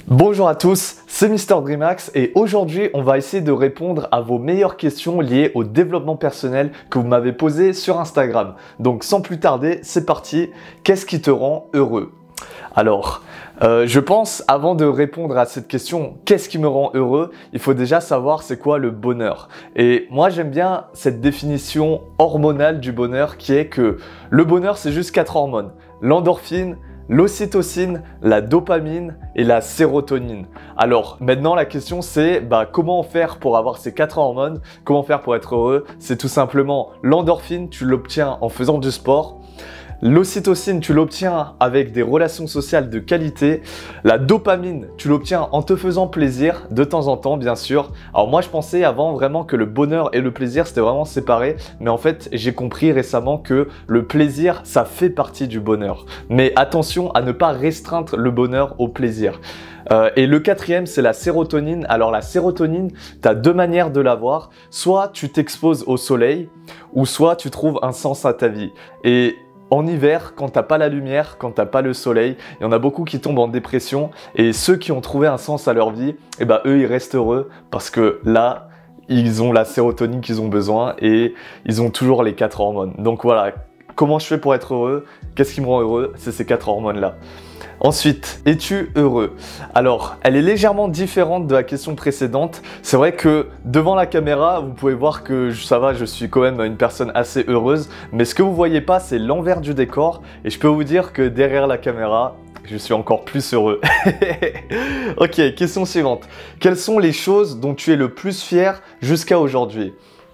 Bonjour à tous, c'est Mr Dreamax et aujourd'hui on va essayer de répondre à vos meilleures questions liées au développement personnel que vous m'avez posées sur Instagram. Donc sans plus tarder, c'est parti. Qu'est-ce qui te rend heureux? Alors, je pense, avant de répondre à cette question, qu'est-ce qui me rend heureux? Il faut déjà savoir c'est quoi le bonheur. Et moi j'aime bien cette définition hormonale du bonheur qui est que le bonheur c'est juste 4 hormones. L'endorphine, l'ocytocine, la dopamine et la sérotonine. Alors maintenant la question c'est comment faire pour avoir ces 4 hormones? Comment faire pour être heureux? C'est tout simplement l'endorphine, tu l'obtiens en faisant du sport. L'ocytocine, tu l'obtiens avec des relations sociales de qualité. La dopamine, tu l'obtiens en te faisant plaisir, de temps en temps, bien sûr. Alors moi, je pensais avant vraiment que le bonheur et le plaisir, c'était vraiment séparé. Mais en fait, j'ai compris récemment que le plaisir, ça fait partie du bonheur. Mais attention à ne pas restreindre le bonheur au plaisir. Et le quatrième, c'est la sérotonine. Alors la sérotonine, tu as deux manières de l'avoir. Soit tu t'exposes au soleil, ou soit tu trouves un sens à ta vie. Et en hiver, quand t'as pas la lumière, quand t'as pas le soleil, il y en a beaucoup qui tombent en dépression et ceux qui ont trouvé un sens à leur vie, eux ils restent heureux parce que là, ils ont la sérotonine qu'ils ont besoin et ils ont toujours les 4 hormones. Donc voilà, comment je fais pour être heureux? Qu'est-ce qui me rend heureux? C'est ces 4 hormones-là. Ensuite, es-tu heureux? Alors, elle est légèrement différente de la question précédente. C'est vrai que devant la caméra, vous pouvez voir que ça va, je suis quand même une personne assez heureuse. Mais ce que vous voyez pas, c'est l'envers du décor. Et je peux vous dire que derrière la caméra, je suis encore plus heureux. Ok, question suivante. Quelles sont les choses dont tu es le plus fier jusqu'à aujourd'hui?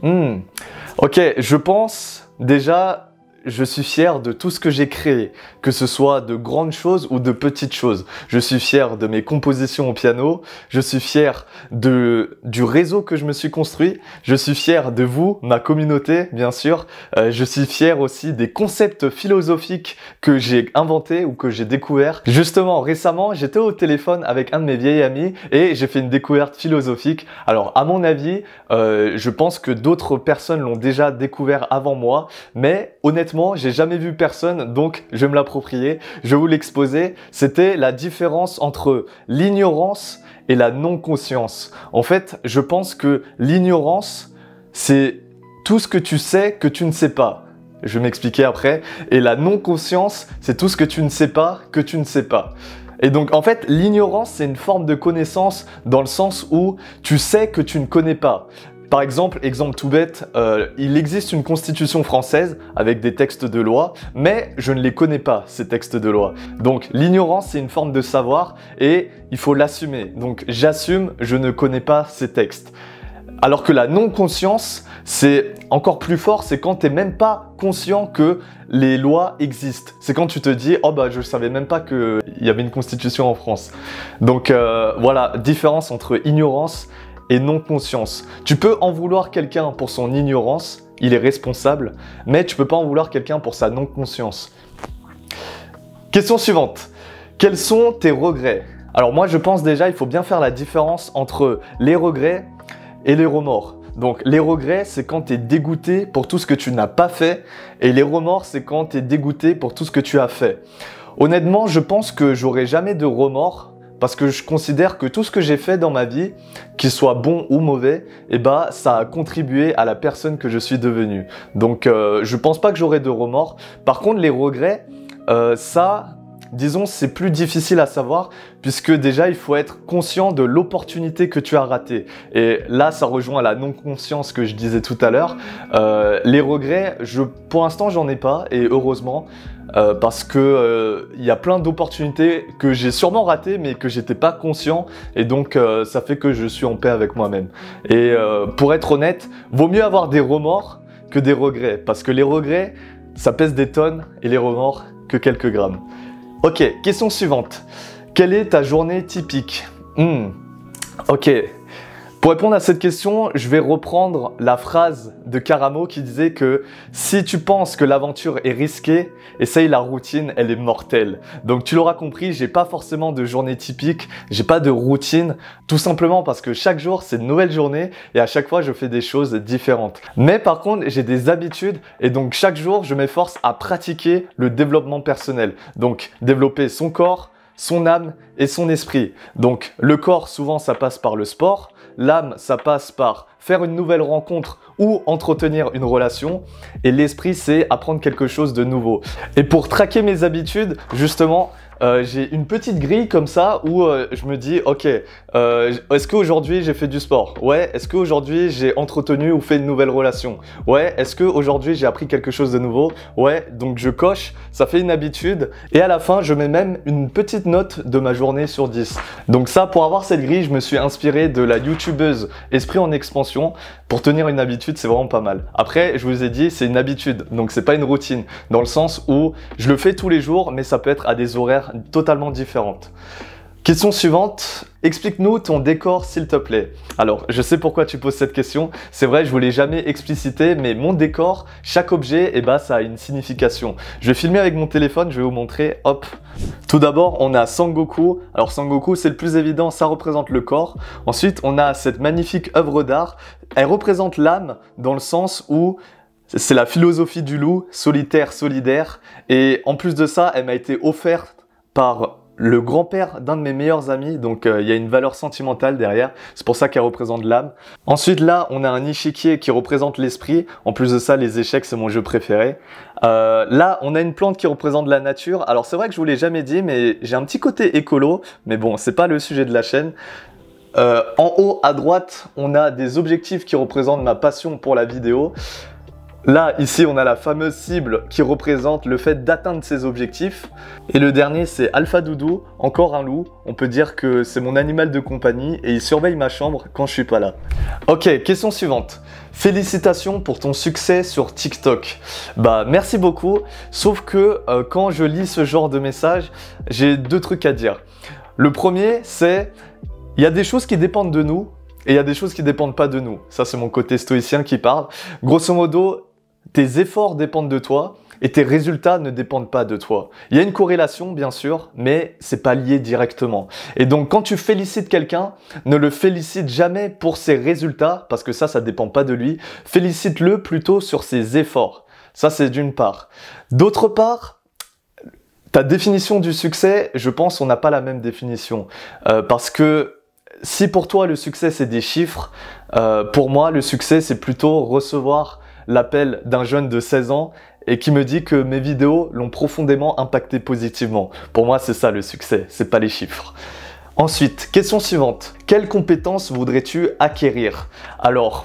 Ok, je pense déjà... Je suis fier de tout ce que j'ai créé, que ce soit de grandes choses ou de petites choses. Je suis fier de mes compositions au piano, je suis fier du réseau que je me suis construit, je suis fier de vous, ma communauté, bien sûr. Je suis fier aussi des concepts philosophiques que j'ai inventés ou que j'ai découverts. Justement, récemment, j'étais au téléphone avec un de mes vieils amis et j'ai fait une découverte philosophique. Alors, à mon avis, je pense que d'autres personnes l'ont déjà découvert avant moi, mais honnêtement, j'ai jamais vu personne, donc je vais me l'approprier. Je vais vous l'exposer. C'était la différence entre l'ignorance et la non-conscience. En fait, je pense que l'ignorance, c'est tout ce que tu sais que tu ne sais pas. Je vais m'expliquer après. Et la non-conscience, c'est tout ce que tu ne sais pas que tu ne sais pas. Et donc, en fait, l'ignorance, c'est une forme de connaissance dans le sens où tu sais que tu ne connais pas. Par exemple tout bête, il existe une constitution française avec des textes de loi, mais je ne les connais pas, ces textes de loi. Donc l'ignorance, c'est une forme de savoir et il faut l'assumer. Donc j'assume, je ne connais pas ces textes. Alors que la non-conscience, c'est encore plus fort, c'est quand tu n'es même pas conscient que les lois existent. C'est quand tu te dis « Oh je savais même pas qu'il y avait une constitution en France ». Donc voilà, différence entre ignorance et non-conscience. Tu peux en vouloir quelqu'un pour son ignorance, il est responsable, mais tu peux pas en vouloir quelqu'un pour sa non-conscience. Question suivante. Quels sont tes regrets? Alors moi je pense déjà il faut bien faire la différence entre les regrets et les remords. Donc les regrets c'est quand tu es dégoûté pour tout ce que tu n'as pas fait et les remords c'est quand tu es dégoûté pour tout ce que tu as fait. Honnêtement je pense que j'aurai jamais de remords parce que je considère que tout ce que j'ai fait dans ma vie, qu'il soit bon ou mauvais, ça a contribué à la personne que je suis devenue. Donc je pense pas que j'aurai de remords. Par contre les regrets, disons c'est plus difficile à savoir puisque déjà il faut être conscient de l'opportunité que tu as ratée. Et là ça rejoint la non-conscience que je disais tout à l'heure. Les regrets, pour l'instant j'en ai pas et heureusement. Parce que y a plein d'opportunités que j'ai sûrement ratées mais que j'étais pas conscient et donc ça fait que je suis en paix avec moi-même. Et pour être honnête, vaut mieux avoir des remords que des regrets parce que les regrets ça pèse des tonnes et les remords que quelques grammes. Ok, question suivante. Quelle est ta journée typique? Ok. Pour répondre à cette question, je vais reprendre la phrase de Karamo qui disait que si tu penses que l'aventure est risquée, essaye la routine, elle est mortelle. Donc tu l'auras compris, j'ai pas forcément de journée typique, j'ai pas de routine, tout simplement parce que chaque jour c'est une nouvelle journée et à chaque fois je fais des choses différentes. Mais par contre, j'ai des habitudes et donc chaque jour je m'efforce à pratiquer le développement personnel. Donc développer son corps, son âme et son esprit. Donc le corps, souvent ça passe par le sport, l'âme ça passe par faire une nouvelle rencontre ou entretenir une relation, et l'esprit c'est apprendre quelque chose de nouveau. Et pour traquer mes habitudes, justement, j'ai une petite grille comme ça où je me dis, ok, est-ce qu'aujourd'hui j'ai fait du sport? Ouais. Est-ce qu'aujourd'hui j'ai entretenu ou fait une nouvelle relation? Ouais. Est-ce qu'aujourd'hui j'ai appris quelque chose de nouveau? Ouais. Donc je coche, ça fait une habitude, et à la fin je mets même une petite note de ma journée sur 10. Donc ça, pour avoir cette grille, je me suis inspiré de la youtubeuse Esprit en Expansion. Pour tenir une habitude, c'est vraiment pas mal. Après, je vous ai dit, c'est une habitude, donc c'est pas une routine, dans le sens où je le fais tous les jours, mais ça peut être à des horaires totalement différentes. Question suivante, explique-nous ton décor s'il te plaît. Alors, je sais pourquoi tu poses cette question, c'est vrai, je ne vous l'ai jamais explicité, mais mon décor, chaque objet, ça a une signification. Je vais filmer avec mon téléphone, je vais vous montrer, hop. Tout d'abord, on a Sangoku. Alors Sangoku, c'est le plus évident, ça représente le corps. Ensuite, on a cette magnifique œuvre d'art, elle représente l'âme, dans le sens où c'est la philosophie du loup, solitaire, solidaire, et en plus de ça, elle m'a été offerte par le grand-père d'un de mes meilleurs amis, donc il y a une valeur sentimentale derrière, c'est pour ça qu'elle représente l'âme. Ensuite là, on a un échiquier qui représente l'esprit, en plus de ça, les échecs c'est mon jeu préféré. Là, on a une plante qui représente la nature, alors c'est vrai que je vous l'ai jamais dit, mais j'ai un petit côté écolo, mais bon, c'est pas le sujet de la chaîne. En haut à droite, on a des objectifs qui représentent ma passion pour la vidéo. Là, ici, on a la fameuse cible qui représente le fait d'atteindre ses objectifs. Et le dernier, c'est Alpha Doudou, encore un loup. On peut dire que c'est mon animal de compagnie et il surveille ma chambre quand je suis pas là. Ok, question suivante. Félicitations pour ton succès sur TikTok. Bah, merci beaucoup. Sauf que quand je lis ce genre de message, j'ai deux trucs à dire. Le premier, c'est il y a des choses qui dépendent de nous et il y a des choses qui dépendent pas de nous. Ça, c'est mon côté stoïcien qui parle. Grosso modo, tes efforts dépendent de toi et tes résultats ne dépendent pas de toi. Il y a une corrélation, bien sûr, mais c'est pas lié directement. Et donc, quand tu félicites quelqu'un, ne le félicite jamais pour ses résultats, parce que ça dépend pas de lui. Félicite-le plutôt sur ses efforts. Ça, c'est d'une part. D'autre part, ta définition du succès, je pense on n'a pas la même définition. Parce que si pour toi le succès c'est des chiffres, pour moi le succès c'est plutôt recevoir l'appel d'un jeune de 16 ans et qui me dit que mes vidéos l'ont profondément impacté positivement. Pour moi c'est ça le succès, c'est pas les chiffres. Ensuite, question suivante. Quelles compétences voudrais-tu acquérir? Alors,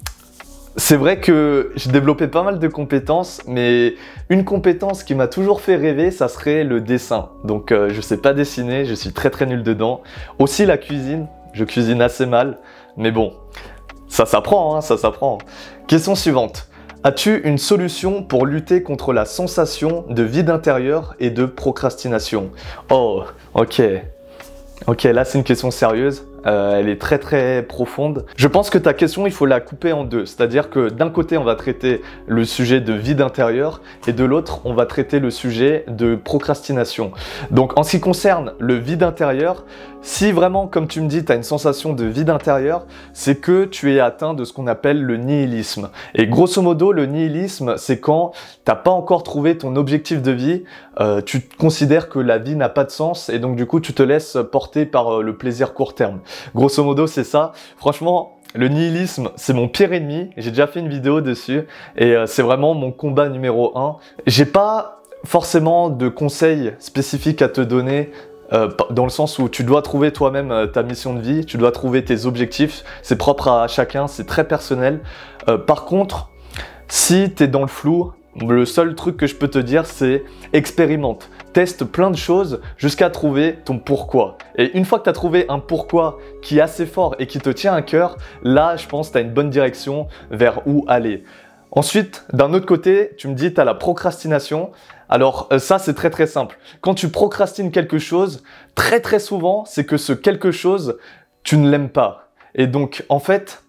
c'est vrai que j'ai développé pas mal de compétences, mais une compétence qui m'a toujours fait rêver, ça serait le dessin. Donc je sais pas dessiner, je suis très nul dedans. Aussi la cuisine, je cuisine assez mal, mais bon, ça s'apprend, hein, ça s'apprend. Question suivante. As-tu une solution pour lutter contre la sensation de vide intérieur et de procrastination? Oh, ok. Ok, là c'est une question sérieuse. Elle est très profonde. Je pense que ta question, il faut la couper en deux. C'est-à-dire que d'un côté, on va traiter le sujet de vide intérieur et de l'autre, on va traiter le sujet de procrastination. Donc, en ce qui concerne le vide intérieur, si vraiment, comme tu me dis, tu as une sensation de vide intérieur, c'est que tu es atteint de ce qu'on appelle le nihilisme. Et grosso modo, le nihilisme, c'est quand tu n'as pas encore trouvé ton objectif de vie, tu considères que la vie n'a pas de sens et donc du coup, tu te laisses porter par le plaisir court terme. Grosso modo, c'est ça. Franchement, le nihilisme, c'est mon pire ennemi. J'ai déjà fait une vidéo dessus et c'est vraiment mon combat numéro 1. J'ai pas forcément de conseils spécifiques à te donner dans le sens où tu dois trouver toi-même ta mission de vie, tu dois trouver tes objectifs. C'est propre à chacun, c'est très personnel. Par contre, si tu es dans le flou, le seul truc que je peux te dire, c'est expérimente. Teste plein de choses jusqu'à trouver ton pourquoi. Et une fois que tu as trouvé un pourquoi qui est assez fort et qui te tient à cœur, là, je pense que tu as une bonne direction vers où aller. Ensuite, d'un autre côté, tu me dis tu as la procrastination. Alors ça, c'est très simple. Quand tu procrastines quelque chose, très souvent, c'est que ce quelque chose, tu ne l'aimes pas. Et donc, en fait,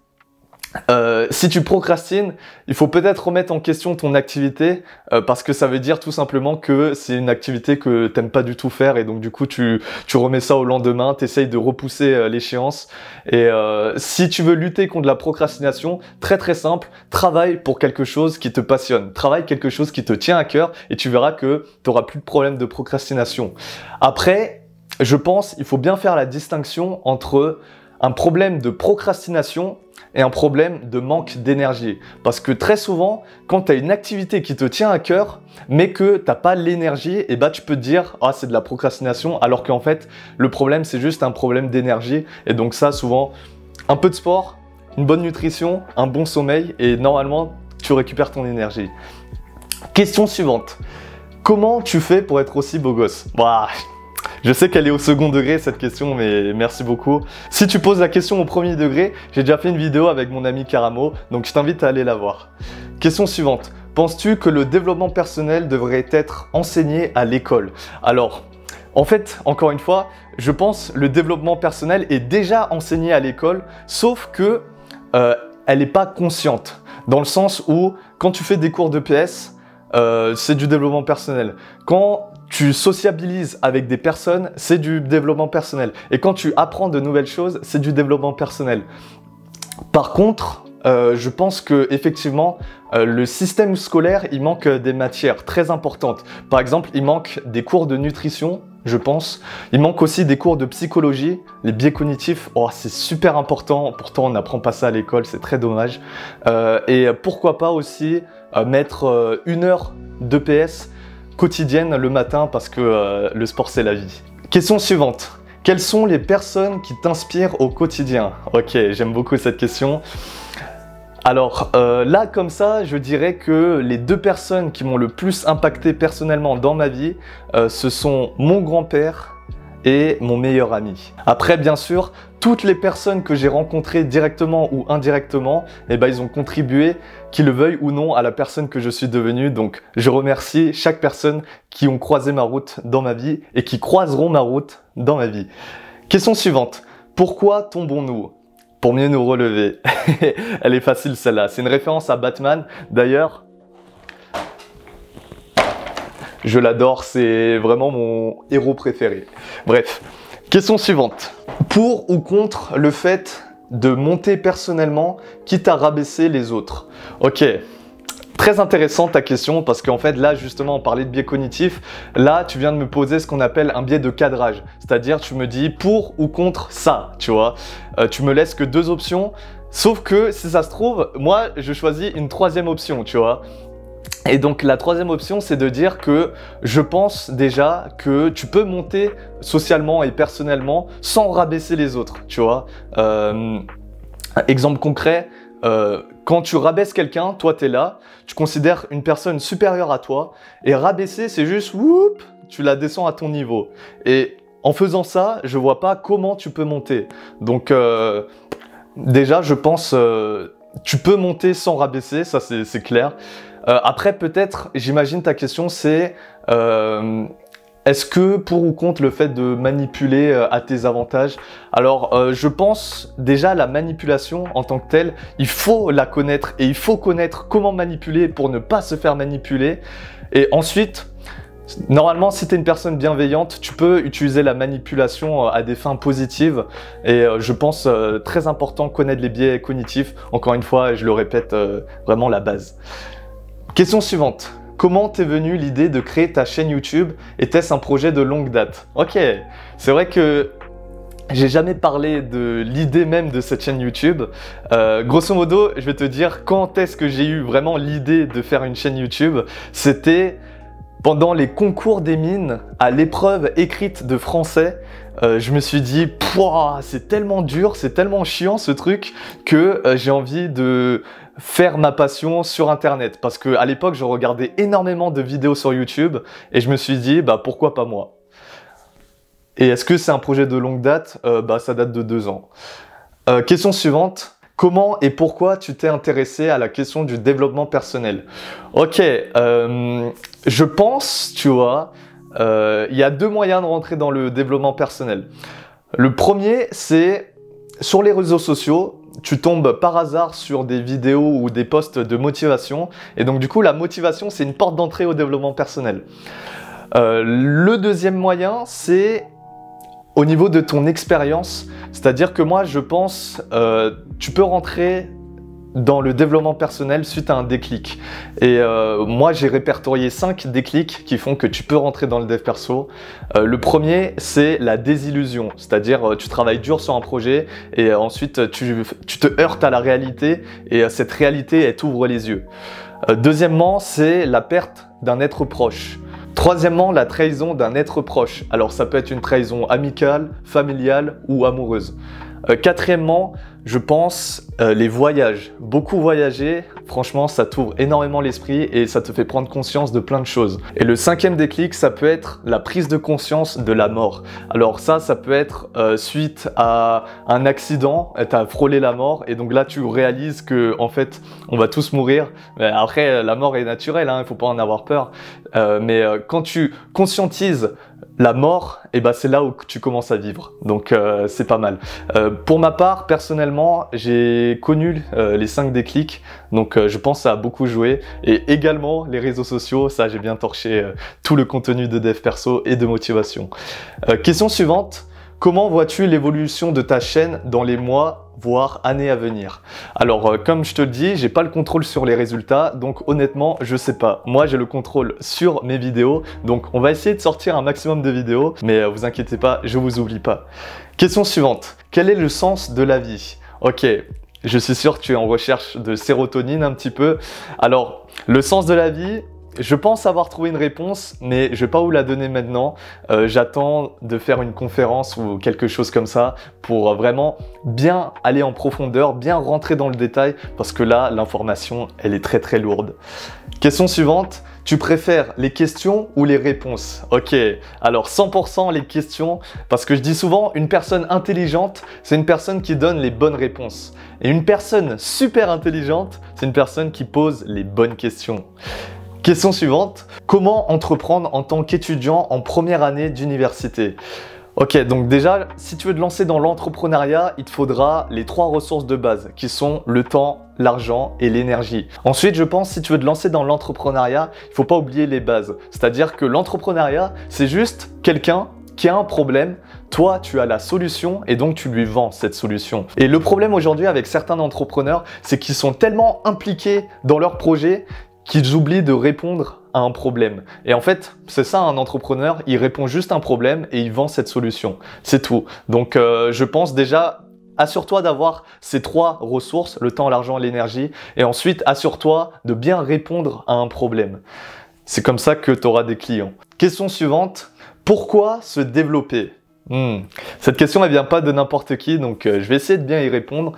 si tu procrastines, il faut peut-être remettre en question ton activité parce que ça veut dire tout simplement que c'est une activité que t'aimes pas du tout faire et donc du coup tu remets ça au lendemain, t'essayes de repousser l'échéance et si tu veux lutter contre la procrastination, très simple, travaille pour quelque chose qui te passionne, travaille quelque chose qui te tient à cœur et tu verras que tu n'auras plus de problème de procrastination. Après, je pense qu'il faut bien faire la distinction entre un problème de procrastination et un problème de manque d'énergie. Parce que très souvent, quand tu as une activité qui te tient à cœur, mais que tu n'as pas l'énergie, et bah tu peux te dire « Ah, c'est de la procrastination », alors qu'en fait, le problème, c'est juste un problème d'énergie. Et donc ça, souvent, un peu de sport, une bonne nutrition, un bon sommeil, et normalement, tu récupères ton énergie. Question suivante. Comment tu fais pour être aussi beau gosse? Bah, je sais qu'elle est au second degré cette question, mais merci beaucoup. Si tu poses la question au premier degré, j'ai déjà fait une vidéo avec mon ami Karamo, donc je t'invite à aller la voir. Question suivante. Penses-tu que le développement personnel devrait être enseigné à l'école? Alors, en fait, encore une fois, je pense que le développement personnel est déjà enseigné à l'école, sauf que elle n'est pas consciente. Dans le sens où, quand tu fais des cours de PS, c'est du développement personnel. Quand tu sociabilises avec des personnes, c'est du développement personnel. Et quand tu apprends de nouvelles choses, c'est du développement personnel. Par contre, je pense que effectivement, le système scolaire, il manque des matières très importantes. Par exemple, il manque des cours de nutrition, je pense. Il manque aussi des cours de psychologie, les biais cognitifs. Oh, c'est super important. Pourtant, on n'apprend pas ça à l'école, c'est très dommage. Et pourquoi pas aussi mettre 1 heure de PS quotidienne le matin parce que le sport, c'est la vie. Question suivante. Quelles sont les personnes qui t'inspirent au quotidien? Ok, j'aime beaucoup cette question. Alors là, comme ça, je dirais que les 2 personnes qui m'ont le plus impacté personnellement dans ma vie, ce sont mon grand-père et mon meilleur ami. Après, bien sûr, toutes les personnes que j'ai rencontrées directement ou indirectement, eh ben, ils ont contribué, qu'ils le veuillent ou non, à la personne que je suis devenue. Donc, je remercie chaque personne qui ont croisé ma route dans ma vie et qui croiseront ma route dans ma vie. Question suivante. Pourquoi tombons-nous? Pour mieux nous relever. Elle est facile celle-là. C'est une référence à Batman. D'ailleurs, je l'adore. C'est vraiment mon héros préféré. Bref, question suivante. Pour ou contre le fait de monter personnellement, quitte à rabaisser les autres? Ok. Très intéressante ta question parce qu'en fait là justement on parlait de biais cognitifs, là tu viens de me poser ce qu'on appelle un biais de cadrage, c'est-à-dire tu me dis pour ou contre ça, tu vois, tu me laisses que 2 options, sauf que si ça se trouve, moi je choisis une 3e option, tu vois. Et donc la 3e option c'est de dire que je pense déjà que tu peux monter socialement et personnellement sans rabaisser les autres, tu vois. Exemple concret, quand tu rabaisses quelqu'un, toi t'es là, tu considères une personne supérieure à toi, et rabaisser c'est juste, whoop, tu la descends à ton niveau. Et en faisant ça, je vois pas comment tu peux monter. Donc déjà je pense, tu peux monter sans rabaisser, ça c'est clair. Après peut-être, j'imagine ta question c'est, est-ce que pour ou contre le fait de manipuler à tes avantages? Alors, je pense déjà la manipulation en tant que telle, il faut la connaître et il faut connaître comment manipuler pour ne pas se faire manipuler. Et ensuite, normalement, si tu es une personne bienveillante, tu peux utiliser la manipulation à des fins positives. Et je pense très important connaître les biais cognitifs. Encore une fois, je le répète, vraiment la base. Question suivante. Comment t'es venue l'idée de créer ta chaîne YouTube? Était-ce un projet de longue date? Ok, c'est vrai que j'ai jamais parlé de l'idée même de cette chaîne YouTube. Grosso modo, je vais te dire quand est-ce que j'ai eu vraiment l'idée de faire une chaîne YouTube. C'était pendant les concours des mines, à l'épreuve écrite de français. Je me suis dit, c'est tellement dur, c'est tellement chiant ce truc que j'ai envie de faire ma passion sur internet. Parce qu'à l'époque, je regardais énormément de vidéos sur YouTube et je me suis dit, pourquoi pas moi? Et est-ce que c'est un projet de longue date? Ça date de 2 ans. Question suivante. Comment et pourquoi tu t'es intéressé à la question du développement personnel? Ok, je pense, tu vois, il y a 2 moyens de rentrer dans le développement personnel. Le premier, c'est sur les réseaux sociaux, tu tombes par hasard sur des vidéos ou des posts de motivation. Et donc du coup, la motivation, c'est une porte d'entrée au développement personnel. Le deuxième moyen, c'est au niveau de ton expérience. C'est-à-dire que moi, je pense, tu peux rentrer dans le développement personnel suite à un déclic. Et moi, j'ai répertorié 5 déclics qui font que tu peux rentrer dans le dev perso. Le premier, c'est la désillusion. C'est-à-dire, tu travailles dur sur un projet et ensuite, tu te heurtes à la réalité et cette réalité, elle t'ouvre les yeux. Deuxièmement, c'est la perte d'un être proche. Troisièmement, la trahison d'un être proche. Alors, ça peut être une trahison amicale, familiale ou amoureuse. Quatrièmement, je pense les voyages. Beaucoup voyager, franchement, ça t'ouvre énormément l'esprit et ça te fait prendre conscience de plein de choses. Et le cinquième déclic, ça peut être la prise de conscience de la mort. Alors ça peut être suite à un accident, t'as frôlé la mort et donc là tu réalises que en fait on va tous mourir. Mais après la mort est naturelle, hein, il faut pas en avoir peur. Mais quand tu conscientises la mort, et ben c'est là où tu commences à vivre. Donc c'est pas mal. Pour ma part, personnellement, j'ai connu les 5 déclics. Donc je pense que ça a beaucoup joué. Et également les réseaux sociaux, ça j'ai bien torché tout le contenu de dev perso et de motivation. Question suivante. Comment vois-tu l'évolution de ta chaîne dans les mois, voire années à venir? Alors, comme je te le dis, j'ai pas le contrôle sur les résultats, donc honnêtement, je sais pas. Moi, j'ai le contrôle sur mes vidéos, donc on va essayer de sortir un maximum de vidéos, mais vous inquiétez pas, je vous oublie pas. Question suivante. Quel est le sens de la vie? Ok, je suis sûr que tu es en recherche de sérotonine un petit peu. Alors, le sens de la vie, je pense avoir trouvé une réponse, mais je vais pas vous la donner maintenant. J'attends de faire une conférence ou quelque chose comme ça pour vraiment bien aller en profondeur, bien rentrer dans le détail, parce que là, l'information, elle est très très lourde. Question suivante. Tu préfères les questions ou les réponses? Ok, alors 100% les questions, parce que je dis souvent, une personne intelligente, c'est une personne qui donne les bonnes réponses. Et une personne super intelligente, c'est une personne qui pose les bonnes questions. Question suivante, comment entreprendre en tant qu'étudiant en première année d'université? Ok, donc déjà, si tu veux te lancer dans l'entrepreneuriat, il te faudra les 3 ressources de base qui sont le temps, l'argent et l'énergie. Ensuite, je pense, si tu veux te lancer dans l'entrepreneuriat, il ne faut pas oublier les bases. C'est-à-dire que l'entrepreneuriat, c'est juste quelqu'un qui a un problème, toi tu as la solution et donc tu lui vends cette solution. Et le problème aujourd'hui avec certains entrepreneurs, c'est qu'ils sont tellement impliqués dans leur projet qu'ils oublient de répondre à un problème. Et en fait, c'est ça un entrepreneur, il répond juste à un problème et il vend cette solution. C'est tout. Donc je pense déjà, assure-toi d'avoir ces 3 ressources, le temps, l'argent, l'énergie, et ensuite assure-toi de bien répondre à un problème. C'est comme ça que tu auras des clients. Question suivante, pourquoi se développer? Cette question elle vient pas de n'importe qui, donc je vais essayer de bien y répondre.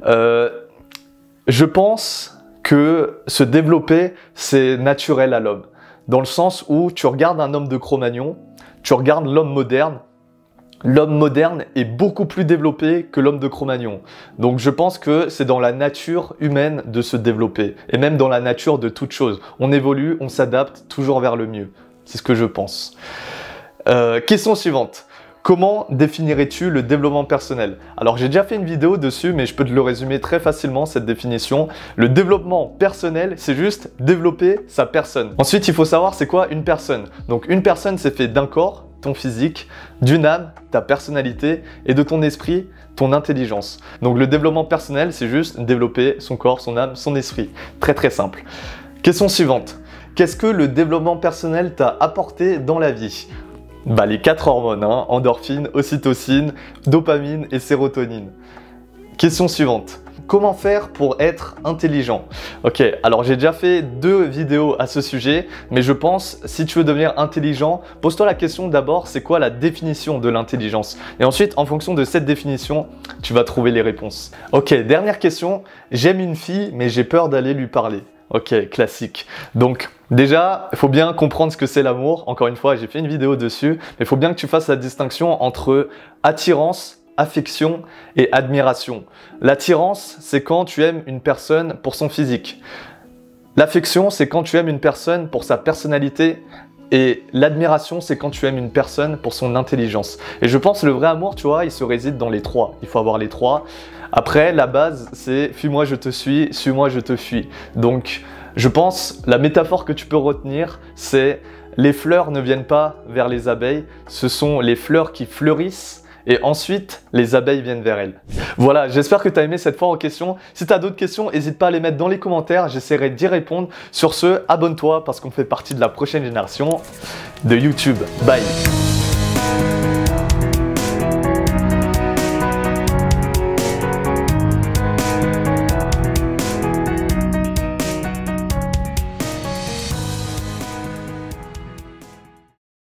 Je pense que se développer, c'est naturel à l'homme. Dans le sens où tu regardes un homme de Cro-Magnon, tu regardes l'homme moderne est beaucoup plus développé que l'homme de Cro-Magnon. Donc je pense que c'est dans la nature humaine de se développer, et même dans la nature de toute chose. On évolue, on s'adapte toujours vers le mieux. C'est ce que je pense. Question suivante. Comment définirais-tu le développement personnel? Alors j'ai déjà fait une vidéo dessus, mais je peux te le résumer très facilement, cette définition. Le développement personnel, c'est juste développer sa personne. Ensuite, il faut savoir c'est quoi une personne. Donc une personne, c'est fait d'un corps, ton physique, d'une âme, ta personnalité, et de ton esprit, ton intelligence. Donc le développement personnel, c'est juste développer son corps, son âme, son esprit. Très très simple. Question suivante. Qu'est-ce que le développement personnel t'a apporté dans la vie? Les 4 hormones, hein, endorphine, ocytocine, dopamine et sérotonine. Question suivante. Comment faire pour être intelligent? Ok, alors j'ai déjà fait 2 vidéos à ce sujet, mais je pense, si tu veux devenir intelligent, pose-toi la question d'abord, c'est quoi la définition de l'intelligence? Et ensuite, en fonction de cette définition, tu vas trouver les réponses. Ok, dernière question. J'aime une fille, mais j'ai peur d'aller lui parler. Ok, classique. Donc déjà, il faut bien comprendre ce que c'est l'amour. Encore une fois, j'ai fait une vidéo dessus. Mais il faut bien que tu fasses la distinction entre attirance, affection et admiration. L'attirance, c'est quand tu aimes une personne pour son physique. L'affection, c'est quand tu aimes une personne pour sa personnalité. Et l'admiration, c'est quand tu aimes une personne pour son intelligence. Et je pense que le vrai amour, tu vois, il se réside dans les 3. Il faut avoir les 3. Après, la base, c'est « fuis-moi, je te suis, suis-moi, je te fuis ». Donc, je pense, la métaphore que tu peux retenir, c'est « les fleurs ne viennent pas vers les abeilles, ce sont les fleurs qui fleurissent et ensuite les abeilles viennent vers elle. Voilà, j'espère que tu as aimé cette foire aux questions. Si tu as d'autres questions, n'hésite pas à les mettre dans les commentaires, j'essaierai d'y répondre. Sur ce, abonne-toi parce qu'on fait partie de la prochaine génération de YouTube. Bye!